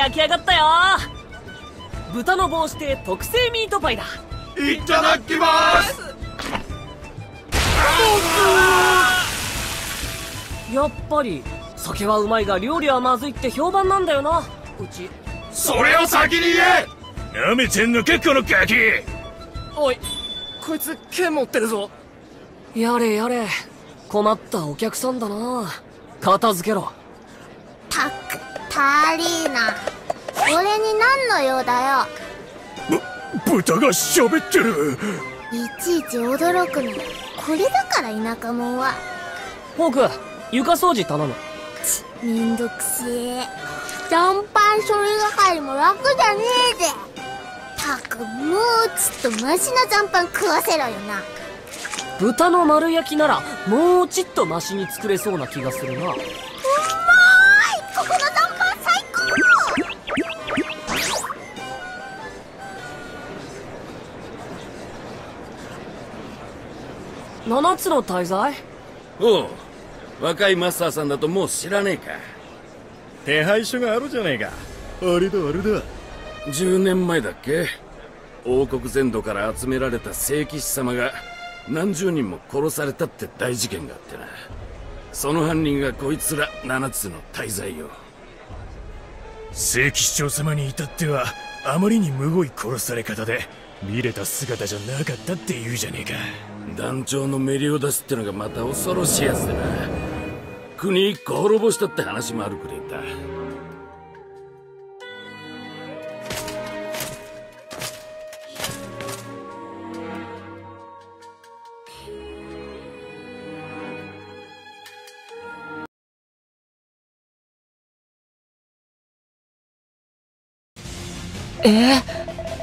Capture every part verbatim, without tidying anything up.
焼き上がったよ。豚の帽子で特製ミートパイだ。 いただきます。 やっぱり酒はうまいが料理はまずいって評判なんだよな、うち。 それを先に言え。なめてんのかこのガキ。 おい、こいつ剣持ってるぞ。 やれやれ、困ったお客さんだな。片付けろ。 たくタリーナ、俺に何の用だよ。 ぶ豚が喋ってる。 いちいち驚くのこれだから田舎者は。 フォーク、床掃除頼む。 ちめんどくせえ。ジャンパン処理係も楽じゃねえぜ。たくもうちょっとマシなジャンパン食わせろよな。 豚の丸焼きならもうちっとマシに作れそうな気がするな。うまーい、 ここのジャンパン最高。七つの大罪。 おう、若いマスターさんだともう知らねえか。 手配書があるじゃねえか。あれだあれだ。 じゅうねんまえだっけ、王国全土から集められた聖騎士様が何十人も殺されたって大事件があってな。その犯人がこいつら七つの大罪よ。 聖騎士長様に至ってはあまりにむごい殺され方で見れた姿じゃなかったって言うじゃねえか。 団長のメリオダスってのがまた恐ろしいやつでな、国一個滅ぼしたって話もあるくれた。 えー、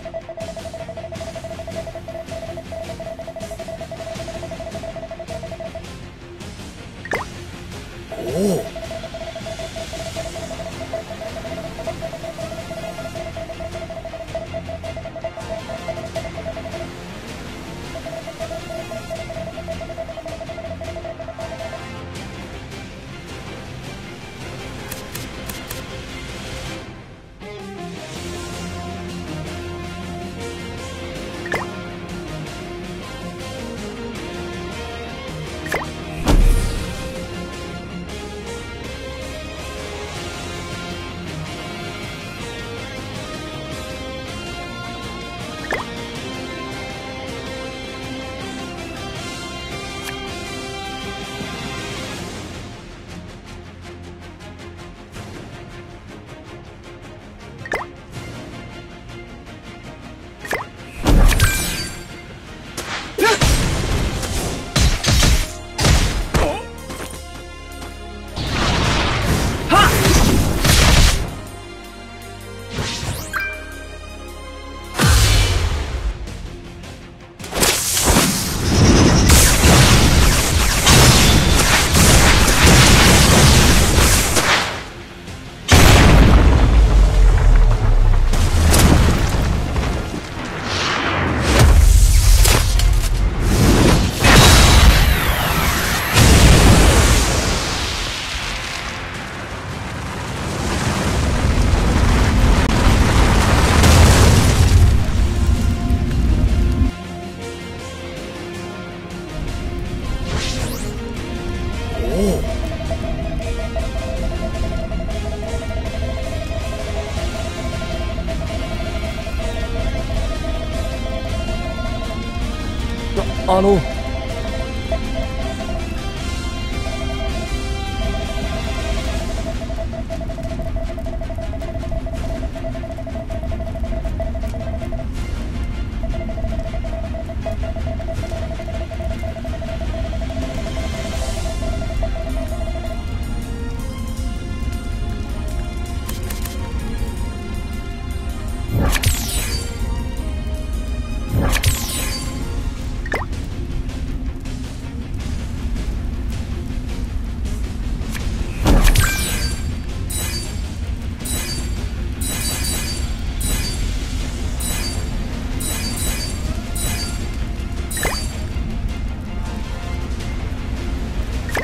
おお。 あの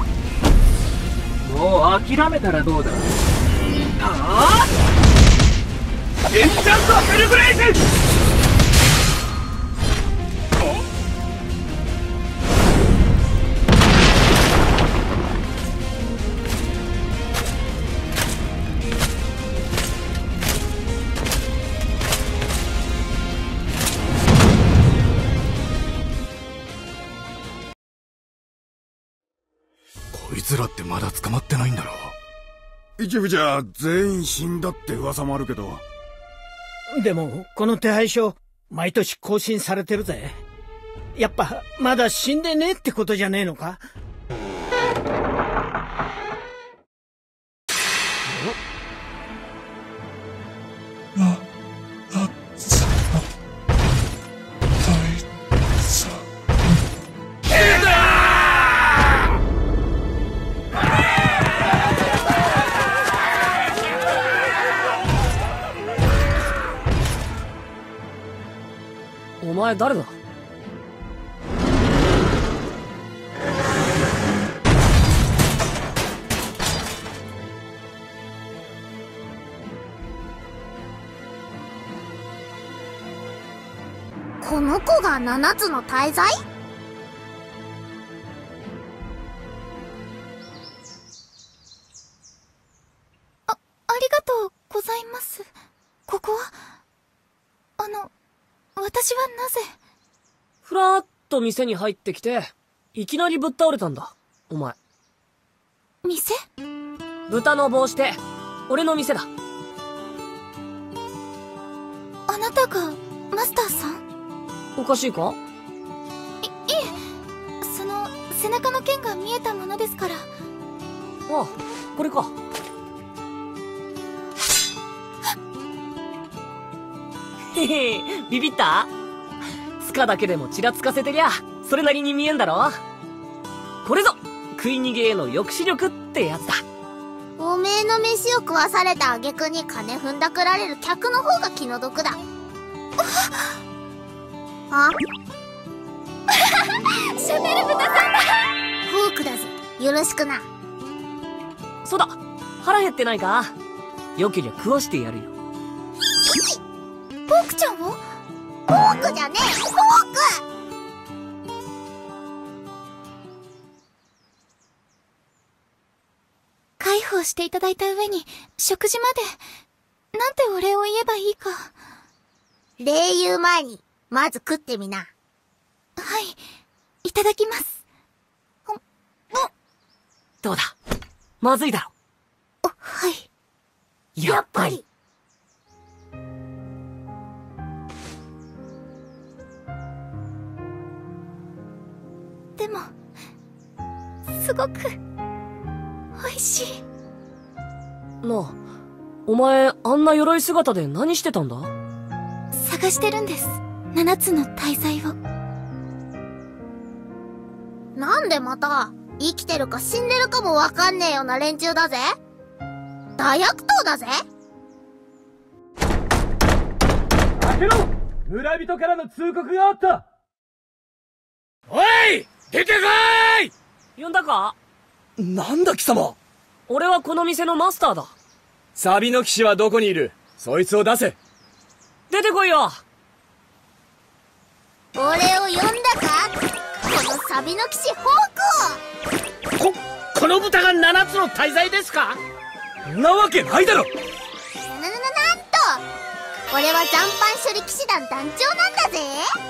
もう諦めたらどうだ。ああエンチャントヘルブレイズ。 こいつらってまだ捕まってないんだろ。 一部じゃ全員死んだって噂もあるけど。 でもこの手配書毎年更新されてるぜ。やっぱまだ死んでねえってことじゃねえのか。 な、な、さ、大、さ、 お前誰だ？ この子が七つの大罪？あ、ありがとうございます。ここは、あの、私はなぜ？ ふらーっと店に入ってきて、いきなりぶっ倒れたんだ、お前。 店？ 豚の帽子で、俺の店だ。 あなたが、マスターさん？ おかしいか？ い、いえ、その、背中の剣が見えたものですから。 ああ、これか。へへ、ビビった？つかだけでもちらつかせてりゃ、それなりに見えんだろ？これぞ、食い逃げへの抑止力ってやつだ。 おめえの飯を食わされた挙句に金踏んだくられる客の方が気の毒だ。あシャベル豚さんだ。フォークだぜ、よろしくな。 そうだ、腹減ってないか？よけりゃ食わしてやるよ。 ポークちゃんを？フォークじゃねえ、フォーク！介抱していただいた上に食事まで、なんてお礼を言えばいいか。礼言う前にまず食ってみな。はい、いただきます。 どうだ、まずいだろ。 はい。 やっぱり。 でも、すごく美味しい。 なあ、お前あんな鎧姿で何してたんだ？ 探してるんです、七つの大罪を。なんでまた生きてるか死んでるかもわかんねえような連中だぜ。大悪党だぜ。 開けろ！村人からの通告があった。 おい！出てこーい！ 呼んだか？ なんだ貴様。 俺はこの店のマスターだ。 サビの騎士はどこにいる？そいつを出せ。 出てこいよ。 俺を呼んだか？このサビの騎士ホークを。 こ、この豚が七つの大罪ですか？ んなわけないだろ。 な、な、な、なんと俺は残飯処理騎士団団長なんだぜ。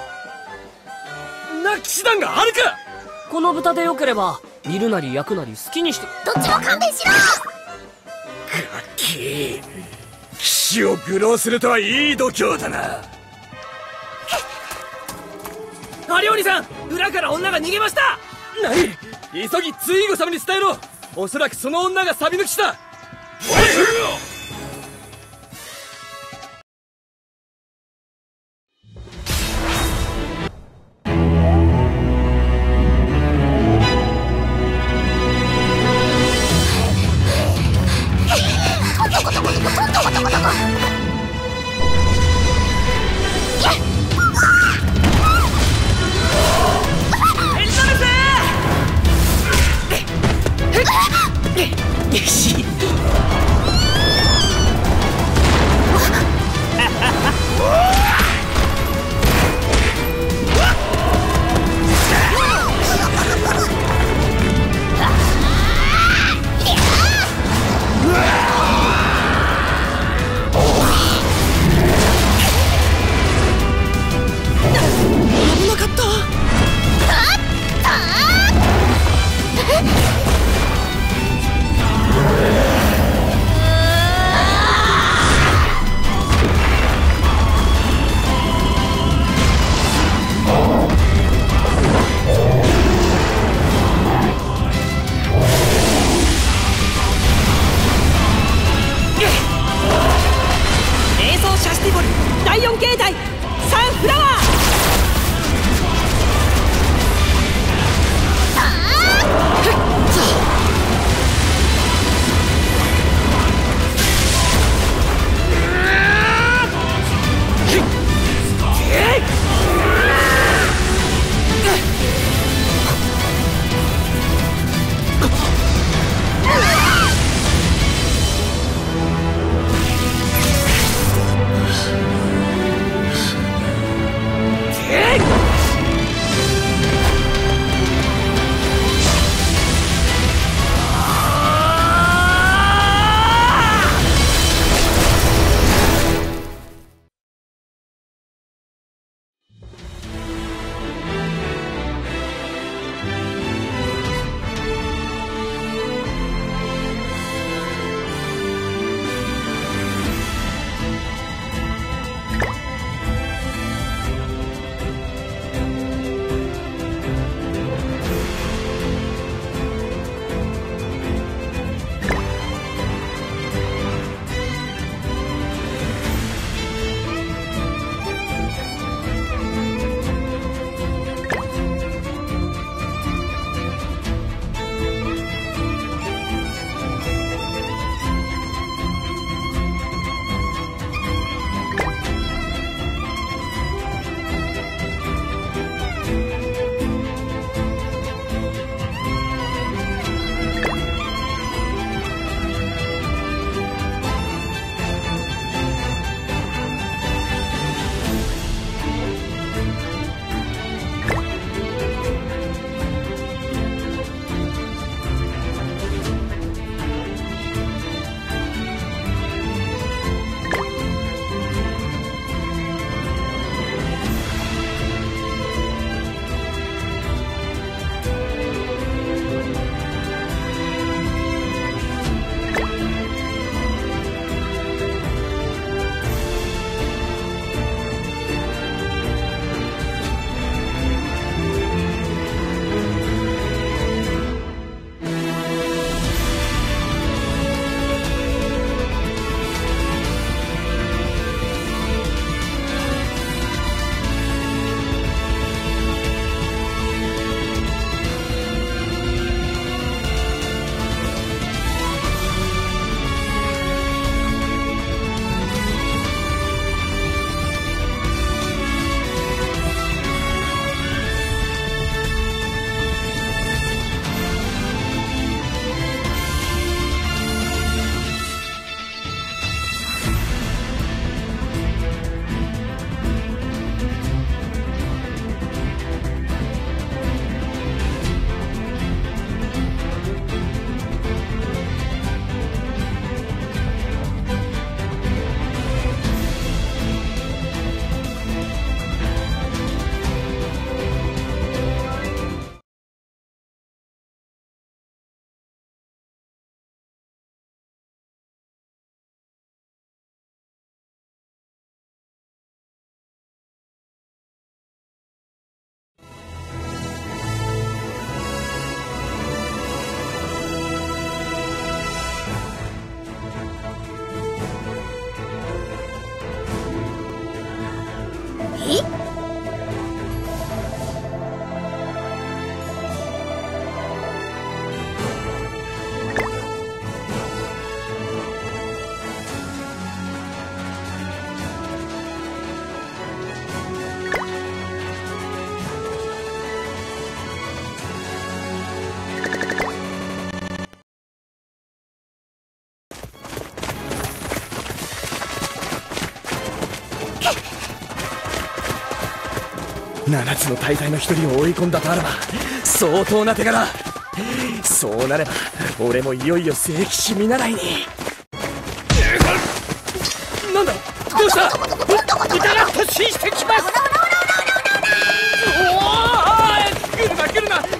な騎士団があるか。 この豚でよければ煮るなり焼くなり好きにして。 どっちも勘弁しろ。 ガッキー、騎士を愚弄するとはいい度胸だな。 有鬼さん、裏から女が逃げました。何？急ぎツイーゴ様に伝えろ。おそらくその女がサビの騎士だ。 おい！ よし。 七つの大罪の一人を追い込んだとあらば相当な手柄。そうなれば俺もいよいよ聖騎士見習いに。なんだ、どうした？いたら突進してきます。おお、来るな来るな来るな。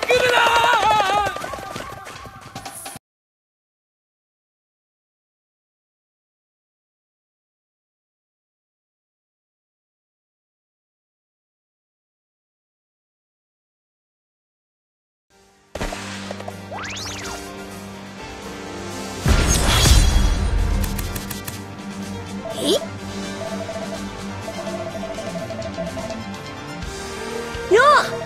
よ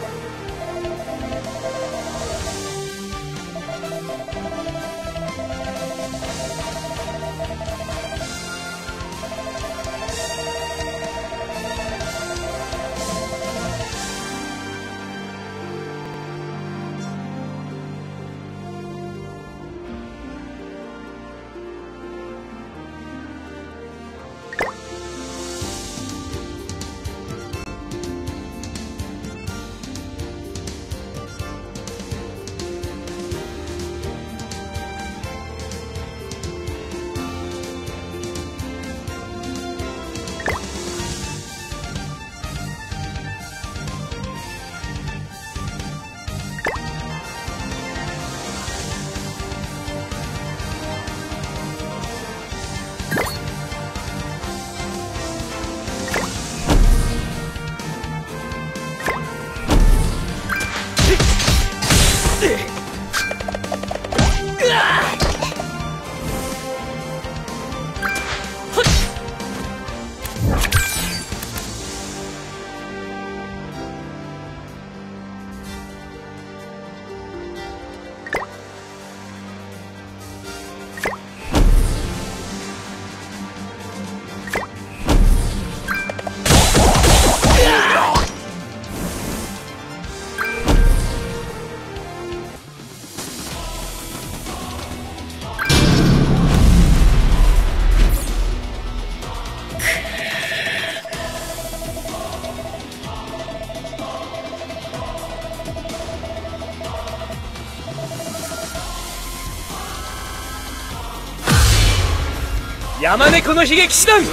山猫の悲劇師団、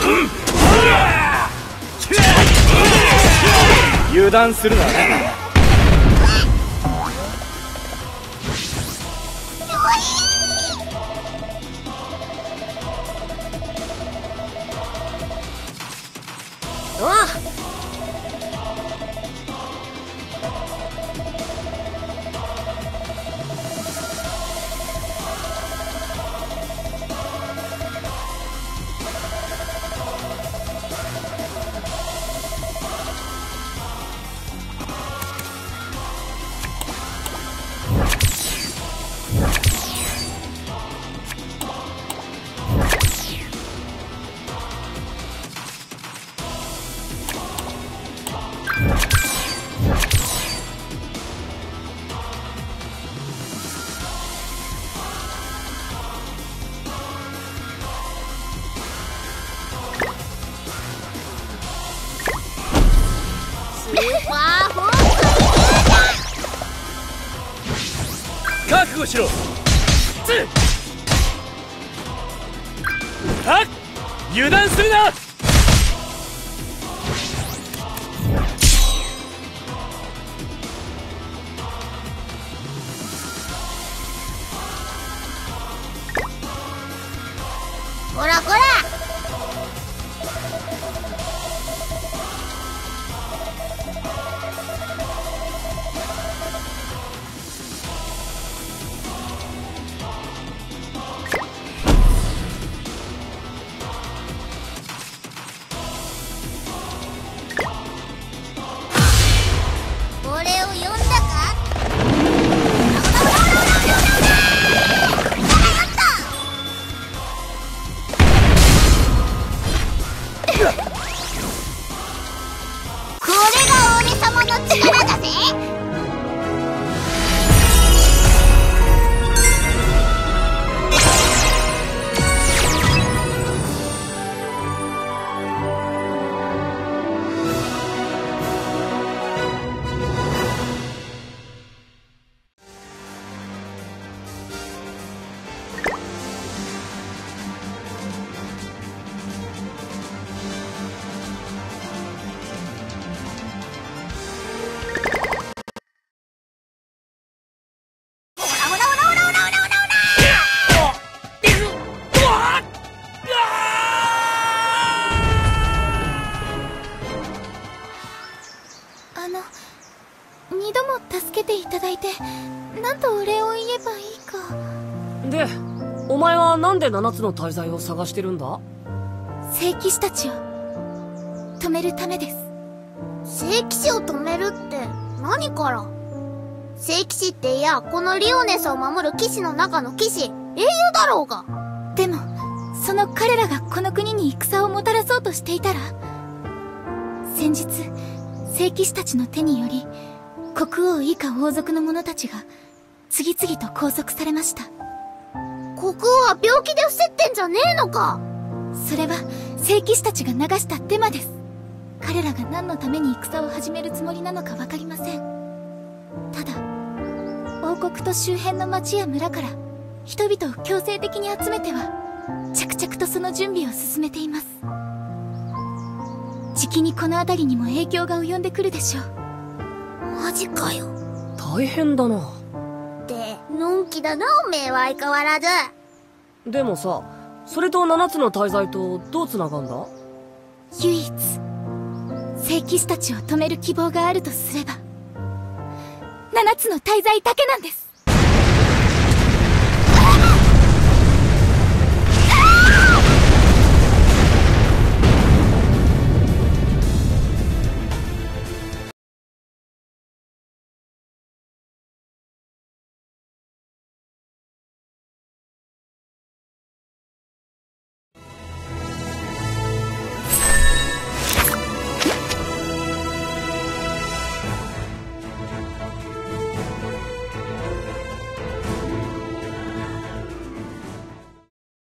油断するな。覚悟しろ。はっ、油断するな。 こらこら。 二度も助けていただいて、なんとお礼を言えばいいか。 で、お前はなんで七つの大罪を探してるんだ？ 聖騎士たちを止めるためです。聖騎士を止めるって何から？聖騎士っていや、このリオネスを守る騎士の中の騎士、英雄だろうが。でも、その彼らがこの国に戦をもたらそうとしていたら、先日、聖騎士たちの手により、国王以下王族の者たちが次々と拘束されました。国王は病気で伏せってんじゃねえのか？それは聖騎士たちが流したデマです。彼らが何のために戦を始めるつもりなのかわかりません。ただ、王国と周辺の町や村から人々を強制的に集めては着々とその準備を進めています。じきにこの辺りにも影響が及んでくるでしょう。マジかよ。 大変だな。 で、のんきだなおめえは相変わらず。 でもさ、それと七つの大罪とどう繋がんだ？ 唯一聖騎士たちを止める希望があるとすれば、七つの大罪だけなんです。